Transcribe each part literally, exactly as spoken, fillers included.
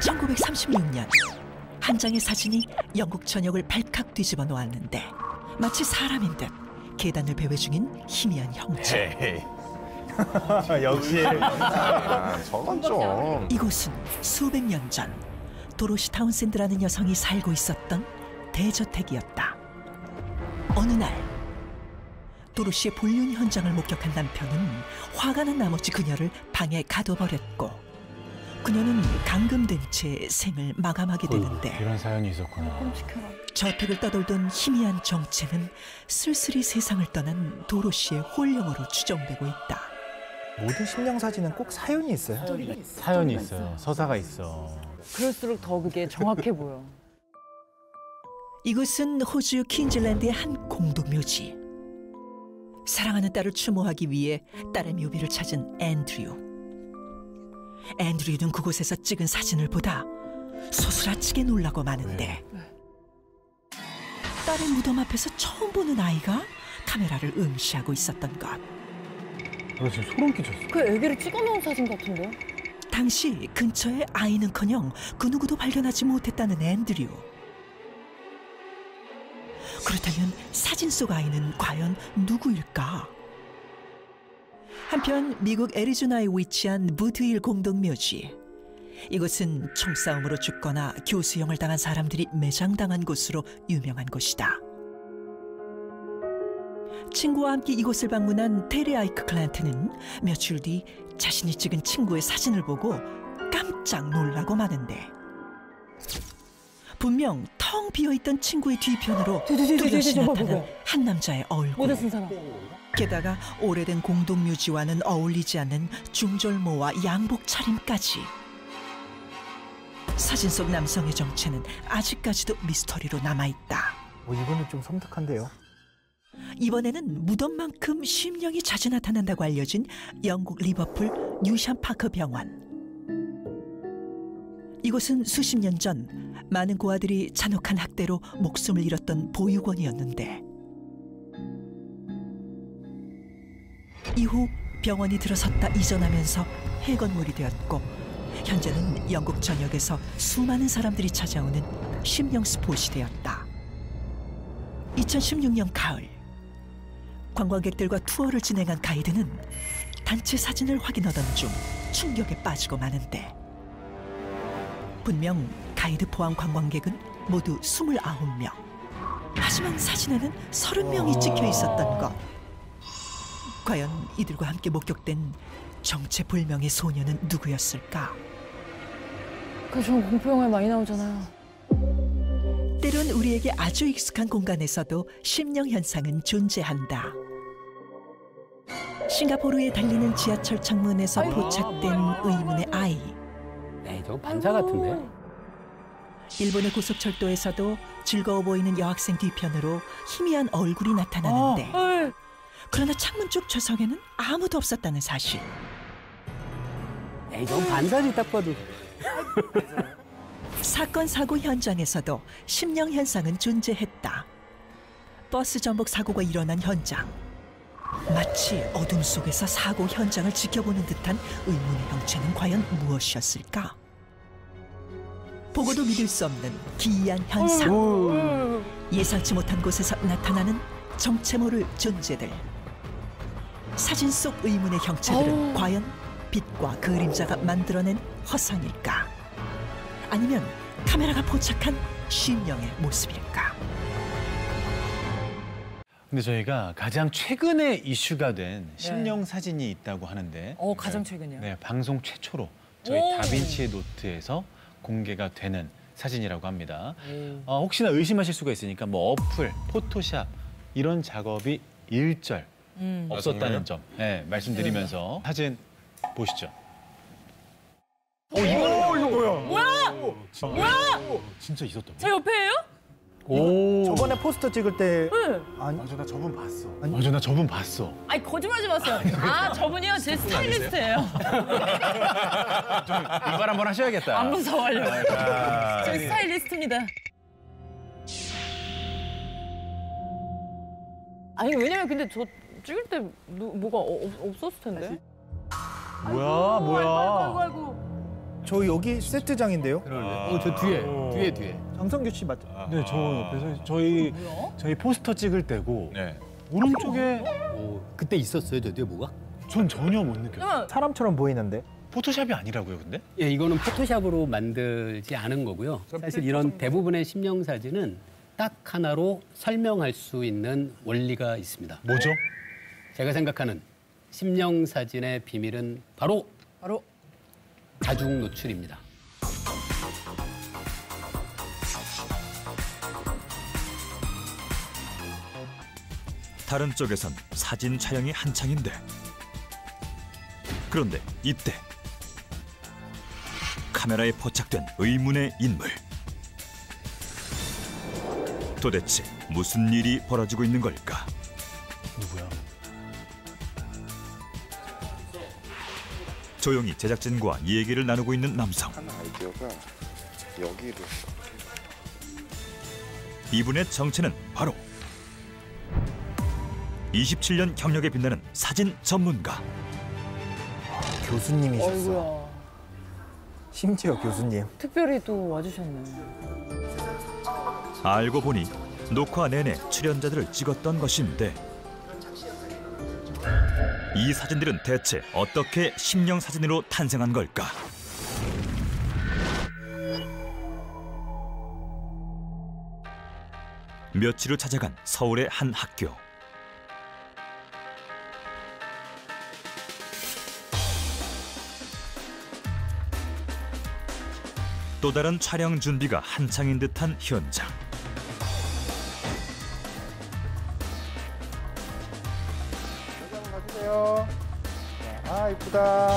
천구백삼십육 년 한 장의 사진이 영국 전역을 발칵 뒤집어 놓았는데 마치 사람인 듯 계단을 배회 중인 희미한 형체. 역시. 아, 저건 좀. 이곳은 수백 년 전 도로시 타운센드라는 여성이 살고 있었던 대저택이었다. 어느 날 도로시의 불륜 현장을 목격한 남편은 화가 난 나머지 그녀를 방에 가둬버렸고 그녀는 감금된 채 생을 마감하게 되는데 이런 사연이 있었구나. 저택을 떠돌던 희미한 정체는 쓸쓸히 세상을 떠난 도로시의 홀령으로 추정되고 있다. 모든 심령 사진은 꼭 사연이 있어요. 사연이 있어요. 서사가 있어. 그럴수록 더 그게 정확해 보여. 이곳은 호주 퀸즐랜드의 한 공동묘지. 사랑하는 딸을 추모하기 위해 딸의 묘비를 찾은 앤드류. 앤드류는 그곳에서 찍은 사진을 보다 소스라치게 놀라고 마는데 네. 딸의 무덤 앞에서 처음 보는 아이가 카메라를 응시하고 있었던 것. 나 지금 소름 끼쳤어. 그 애기를 찍어놓은 사진 같은데? 당시 근처에 아이는커녕 그 누구도 발견하지 못했다는 앤드류. 그렇다면 사진 속 아이는 과연 누구일까? 한편 미국 애리조나에 위치한 부드힐 공동묘지. 이곳은 총싸움으로 죽거나 교수형을 당한 사람들이 매장당한 곳으로 유명한 곳이다. 친구와 함께 이곳을 방문한 테리 아이크 클란트는 며칠 뒤 자신이 찍은 친구의 사진을 보고 깜짝 놀라고 마는데 분명 텅 비어있던 친구의 뒤편으로 뚜렷이 나타난 한 남자의 얼굴. 게다가 오래된 공동묘지와는 어울리지 않는 중절모와 양복 차림까지. 사진 속 남성의 정체는 아직까지도 미스터리로 남아있다. 어, 이거는 좀 섬뜩한데요. 이번에는 무덤만큼 심령이 자주 나타난다고 알려진 영국 리버풀 뉴샴 파크 병원. 이곳은 수십 년 전 많은 고아들이 잔혹한 학대로 목숨을 잃었던 보육원이었는데 이후 병원이 들어섰다 이전하면서 폐건물이 되었고 현재는 영국 전역에서 수많은 사람들이 찾아오는 심령 스폿이 되었다. 이천십육 년 가을 관광객들과 투어를 진행한 가이드는 단체 사진을 확인하던 중 충격에 빠지고 마는데 분명 가이드 포함 관광객은 모두 스물아홉 명. 하지만 사진에는 서른 명이 찍혀 있었던 것. 과연 이들과 함께 목격된 정체불명의 소녀는 누구였을까? 그 전 공포영화에 많이 나오잖아요. 때론 우리에게 아주 익숙한 공간에서도 심령 현상은 존재한다. 싱가포르에 달리는 지하철 창문에서 포착된 의문의 아이. 에이, 저거 반사 같은데? 일본의 고속철도에서도 즐거워 보이는 여학생 뒤편으로 희미한 얼굴이 나타나는데 어, 그러나 창문 쪽 좌석에는 아무도 없었다는 사실. 에이, 저건 반사지 딱 봐도. 사건 사고 현장에서도 심령 현상은 존재했다. 버스 전복 사고가 일어난 현장. 마치 어둠 속에서 사고 현장을 지켜보는 듯한 의문의 형체는 과연 무엇이었을까? 보고도 믿을 수 없는 기이한 현상. 예상치 못한 곳에서 나타나는 정체 모를 존재들. 사진 속 의문의 형체들은 과연 빛과 그림자가 만들어낸 허상일까? 아니면 카메라가 포착한 심령의 모습일까? 근데 저희가 가장 최근에 이슈가 된 심령 사진이 있다고 하는데 어, 가장 최근이요? 네, 방송 최초로 저희 오. 다빈치의 노트에서 공개가 되는 사진이라고 합니다. 어, 혹시나 의심하실 수가 있으니까 뭐 어플, 포토샵 이런 작업이 일절 음. 없었다는 점 네, 말씀드리면서 사진 보시죠. 어, 이거, 이거 뭐야? 뭐야? 진짜, 뭐야? 진짜 있었다고? 제 옆에예요? 오. 저번에 포스터 찍을 때 네. 아니, 맞아, 나 저분 봤어. 아니, 맞아, 나 저분 봤어. 아니 거짓말하지 마세요. 아 저분이요? 제 스타일리스트예요. 좀 이발 한번 하셔야겠다. 안 무서워요. 아, 저 스타일리스트입니다. 아니 왜냐면 근데 저 찍을 때 뭐, 뭐가 어, 없었을 텐데. 뭐야, 뭐야. 아이고, 아이고, 아이고. 저 여기 세트장인데요. 어, 저 뒤에, 뒤에, 뒤에. 장성규 씨 맞죠? 네, 저 옆에서 저희 저희 포스터 찍을 때고 네. 오른쪽에 오, 그때 있었어요, 저 뒤에 뭐가? 전 전혀 못 느꼈어요. 사람처럼 보이는데. 포토샵이 아니라고요, 근데? 예, 이거는 포토샵으로 만들지 않은 거고요. 사실 이런 대부분의 심령 사진은 딱 하나로 설명할 수 있는 원리가 있습니다. 뭐죠? 제가 생각하는 심령 사진의 비밀은 바로 바로 다중 노출입니다. 다른 쪽에선 사진 촬영이 한창인데 그런데 이때 카메라에 포착된 의문의 인물. 도대체 무슨 일이 벌어지고 있는 걸까? 누구야? 조용히 제작진과 얘기를 나누고 있는 남성. 하나 아이디어가 여기를 이분의 정체는 바로 이십칠 년 경력에 빛나는 사진 전문가. 교수님이셨어. 어이구야. 심지어 교수님. 특별히 또 와주셨네. 알고 보니 녹화 내내 출연자들을 찍었던 것인데 이 사진들은 대체 어떻게 심령 사진으로 탄생한 걸까? 며칠 후 찾아간 서울의 한 학교. 또 다른 촬영 준비가 한창인 듯한 현장. 아 이쁘다.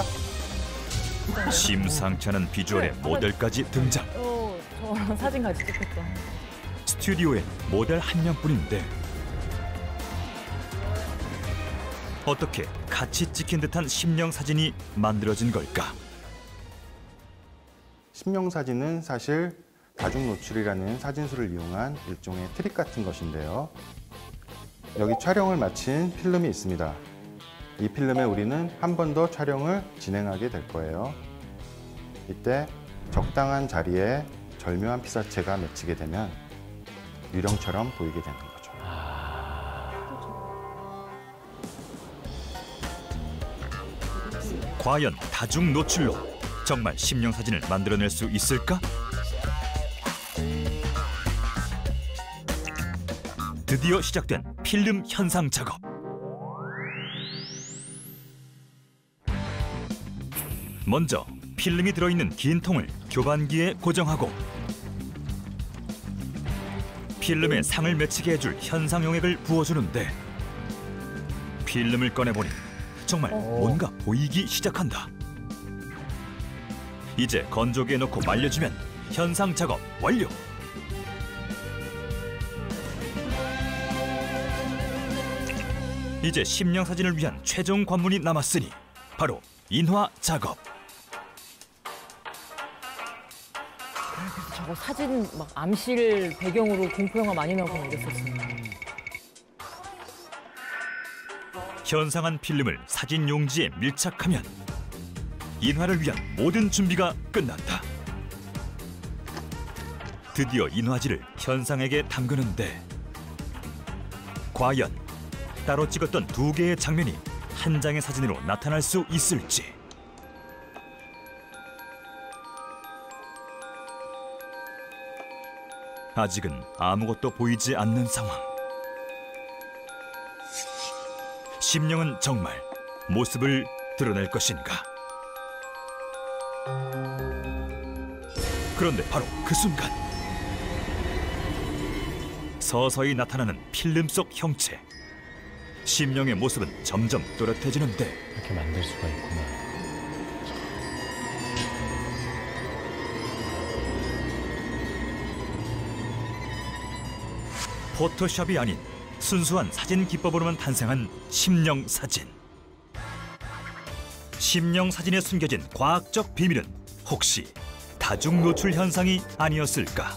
심상치 않은 비주얼의 모델까지 등장. 어, 저랑 사진 같이 찍혔다. 스튜디오엔 모델 한 명뿐인데 어떻게 같이 찍힌 듯한 심령 사진이 만들어진 걸까? 심령 사진은 사실 다중 노출이라는 사진술을 이용한 일종의 트릭 같은 것인데요. 여기 촬영을 마친 필름이 있습니다. 이 필름에 우리는 한 번 더 촬영을 진행하게 될 거예요. 이때 적당한 자리에 절묘한 피사체가 맺히게 되면 유령처럼 보이게 되는 거죠. 과연 다중 노출로 정말 심령 사진을 만들어낼 수 있을까? 드디어 시작된 필름 현상 작업. 먼저 필름이 들어있는 긴 통을 교반기에 고정하고 필름에 상을 맺히게 해줄 현상 용액을 부어주는데 필름을 꺼내보니 정말 뭔가 보이기 시작한다. 이제 건조기에 넣고 말려주면 현상 작업 완료. 이제 심령 사진을 위한 최종 관문이 남았으니 바로 인화 작업. 저거 사진 막 암실 배경으로 공포 영화 많이 나오고 그랬었어요. 현상한 필름을 사진 용지에 밀착하면 인화를 위한 모든 준비가 끝난다. 드디어 인화지를 현상에게 담그는데 과연 따로 찍었던 두 개의 장면이 한 장의 사진으로 나타날 수 있을지. 아직은 아무것도 보이지 않는 상황. 심령은 정말 모습을 드러낼 것인가? 그런데 바로 그 순간 서서히 나타나는 필름 속 형체. 심령의 모습은 점점 또렷해지는데 이렇게 만들 수가 있구나. 포토샵이 아닌 순수한 사진 기법으로만 탄생한 심령 사진. 심령 사진에 숨겨진 과학적 비밀은 혹시 다중 노출 현상이 아니었을까?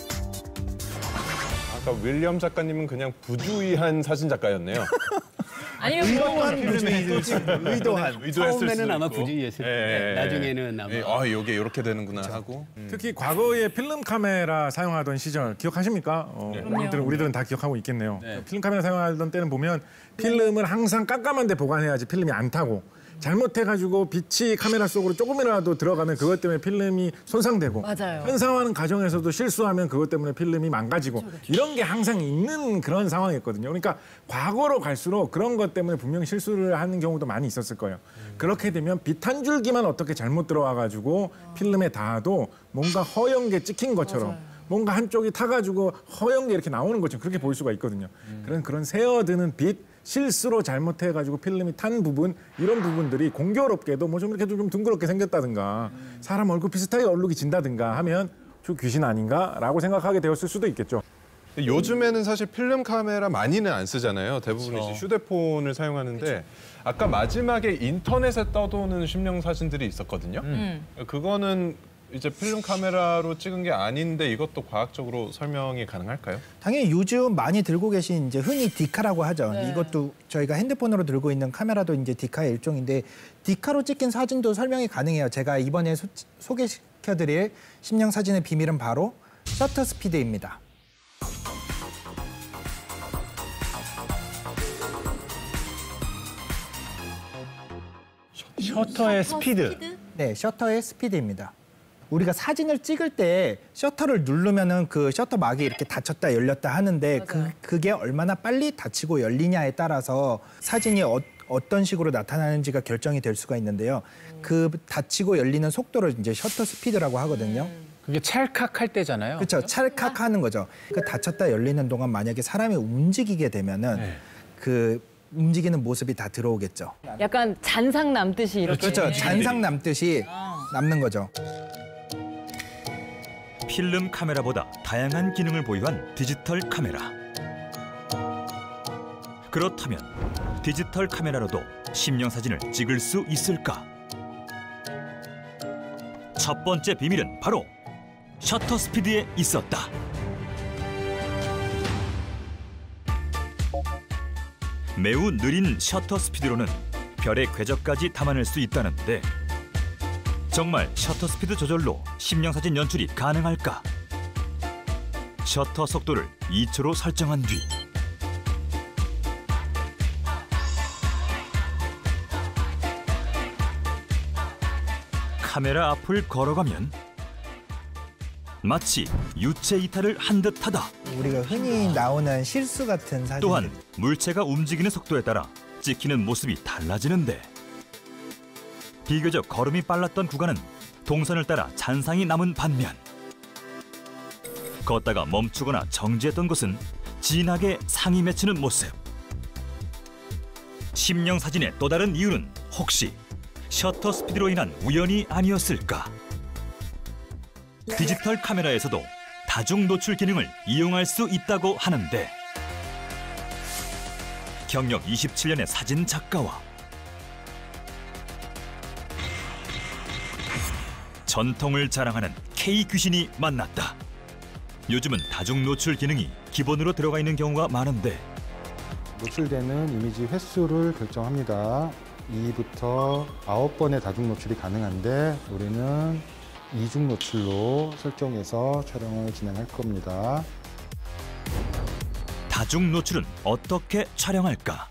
아까 윌리엄 작가님은 그냥 부주의한 사진 작가였네요. 아니요. 의도한 부주의도 의도한. 의도했을 처음에는 수도 아마 있고. 부주의했을 예, 텐데 예, 나중에는 아마 예, 아, 이게 이렇게 되는구나 하고. 음. 특히 과거에 필름 카메라 사용하던 시절 기억하십니까? 어, 우리들은, 우리들은 다 기억하고 있겠네요. 네. 필름 카메라 사용하던 때는 보면 필름을 항상 깜깜한 데 보관해야지 필름이 안 타고 잘못해가지고 빛이 카메라 속으로 조금이라도 들어가면 그것 때문에 필름이 손상되고 맞아요. 현상화하는 과정에서도 실수하면 그것 때문에 필름이 망가지고 이런 게 항상 있는 그런 상황이었거든요. 그러니까 과거로 갈수록 그런 것 때문에 분명히 실수를 하는 경우도 많이 있었을 거예요. 음. 그렇게 되면 빛 한 줄기만 어떻게 잘못 들어와가지고 필름에 닿아도 뭔가 허연 게 찍힌 것처럼 맞아요. 뭔가 한쪽이 타가지고 허연 게 이렇게 나오는 것처럼 그렇게 보일 수가 있거든요. 음. 그런 그런 새어드는 빛 실수로 잘못해가지고 필름이 탄 부분 이런 부분들이 공교롭게도 뭐 좀 이렇게 좀 둥그렇게 생겼다든가 사람 얼굴 비슷하게 얼룩이 진다든가 하면 저 귀신 아닌가라고 생각하게 되었을 수도 있겠죠. 요즘에는 사실 필름 카메라 많이는 안 쓰잖아요. 대부분 그렇죠. 이제 휴대폰을 사용하는데 그렇죠. 아까 마지막에 인터넷에 떠도는 심령 사진들이 있었거든요. 음. 그거는 이제 필름 카메라로 찍은 게 아닌데 이것도 과학적으로 설명이 가능할까요? 당연히 요즘 많이 들고 계신 이제 흔히 디카라고 하죠. 네. 이것도 저희가 핸드폰으로 들고 있는 카메라도 이제 디카의 일종인데 디카로 찍힌 사진도 설명이 가능해요. 제가 이번에 소, 소개시켜드릴 심령 사진의 비밀은 바로 셔터 스피드입니다. 셔터의 스피드. 네, 셔터의 스피드입니다. 우리가 사진을 찍을 때 셔터를 누르면은 그 셔터 막이 이렇게 닫혔다 열렸다 하는데 그, 그게 얼마나 빨리 닫히고 열리냐에 따라서 사진이 어, 어떤 식으로 나타나는지가 결정이 될 수가 있는데요. 그 닫히고 열리는 속도를 이제 셔터 스피드라고 하거든요. 그게 찰칵할 때잖아요. 그렇죠. 찰칵하는 거죠. 그 닫혔다 열리는 동안 만약에 사람이 움직이게 되면은 네. 그 움직이는 모습이 다 들어오겠죠. 약간 잔상 남듯이 이렇게. 그렇죠. 잔상 남듯이 남는 거죠. 필름 카메라보다 다양한 기능을 보유한 디지털 카메라. 그렇다면 디지털 카메라로도 심령 사진을 찍을 수 있을까? 첫 번째 비밀은 바로 셔터 스피드에 있었다. 매우 느린 셔터 스피드로는 별의 궤적까지 담아낼 수 있다는데 정말 셔터 스피드 조절로 심령 사진 연출이 가능할까? 셔터 속도를 이 초로 설정한 뒤 카메라 앞을 걸어가면 마치 유체 이탈을 한 듯하다. 우리가 흔히 나오는 실수 같은 사진. 또한 물체가 움직이는 속도에 따라 찍히는 모습이 달라지는데 비교적 걸음이 빨랐던 구간은 동선을 따라 잔상이 남은 반면 걷다가 멈추거나 정지했던 곳은 진하게 상이 맺히는 모습. 심령 사진의 또 다른 이유는 혹시 셔터 스피드로 인한 우연이 아니었을까? 디지털 카메라에서도 다중 노출 기능을 이용할 수 있다고 하는데 경력 이십칠 년의 사진 작가와 전통을 자랑하는 K 귀신이 만났다. 요즘은 다중 노출 기능이 기본으로 들어가 있는 경우가 많은데 노출되는 이미지 횟수를 결정합니다. 이부터 아홉 번의 다중 노출이 가능한데 우리는 이중 노출로 설정해서 촬영을 진행할 겁니다. 다중 노출은 어떻게 촬영할까?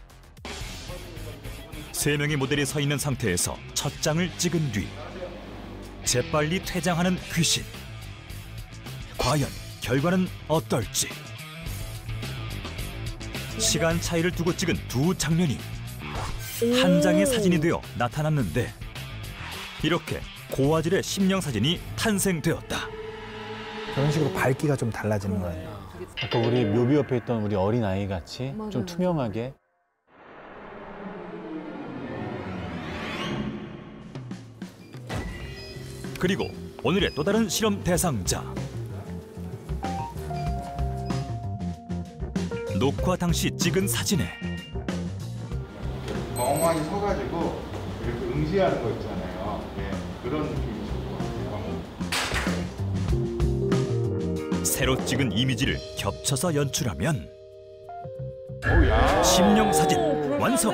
세 명의 모델이 서 있는 상태에서 첫 장을 찍은 뒤 재빨리 퇴장하는 귀신. 과연 결과는 어떨지? 시간 차이를 두고 찍은 두 장면이 한 장의 사진이 되어 나타났는데 이렇게 고화질의 심령 사진이 탄생되었다. 그런 식으로 밝기가 좀 달라지는 거예요. 아까 우리 묘비 옆에 있던 우리 어린 아이 같이 좀 투명하게. 그리고 오늘의 또 다른 실험 대상자. 녹화 당시 찍은 사진에 멍하니 서가지고 이렇게 응시하는 거 있잖아요. 예, 그런 느낌이 좋을 것 같아요. 새로 찍은 이미지를 겹쳐서 연출하면 오야. 심령 사진. 오, 완성.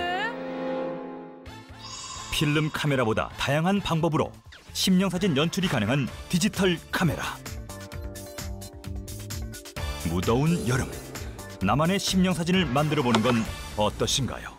필름 카메라보다 다양한 방법으로 심령사진 연출이 가능한 디지털 카메라. 무더운 여름, 나만의 심령사진을 만들어 보는 건 어떠신가요?